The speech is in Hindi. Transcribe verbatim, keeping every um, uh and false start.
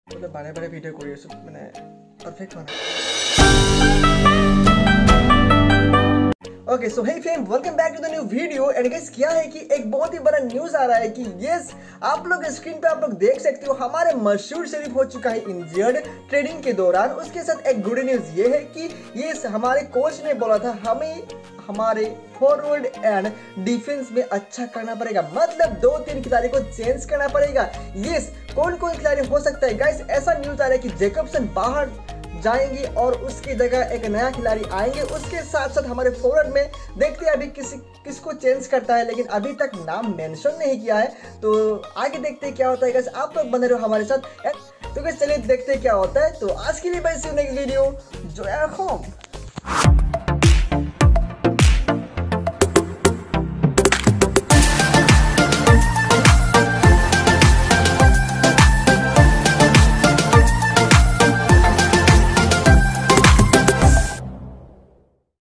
मतलब बारे बारे ভিডিও কৰি আছো মানে পারফেক্ট হয় okay so hey fam welcome back to the new video and guys क्या है कि एक बहुत ही बड़ा न्यूज आ रहा है कि यस आप लोग स्क्रीन पे आप लोग देख सकते हो हमारे मशहूर शरीफ हो चुका है इंजर्ड ट्रेडिंग के दौरान। उसके साथ एक गुड न्यूज ये है कि यस हमारे कोच ने बोला था हमें हमारे फॉरवर्ड एंड डिफेंस में अच्छा करना पड़ेगा, मतलब दो तीन खिलाड़ी को चेंज करना पड़ेगा। यस कौन कौन खिलाड़ी हो सकता है गाइस, ऐसा न्यूज आ रहा है कि जैकबसन बाहर जाएंगे और उसकी जगह एक नया खिलाड़ी आएंगे। उसके साथ साथ हमारे फॉरवर्ड में देखते हैं अभी किसी किसको चेंज करता है, लेकिन अभी तक नाम मेंशन नहीं किया है, तो आगे देखते हैं क्या होता है गाइस। आप लोग बने रहो हमारे साथ, तो गाइस चलिए देखते हैं क्या होता है। तो आज के लिए बस नेक्स्ट वीडियो जो है होम।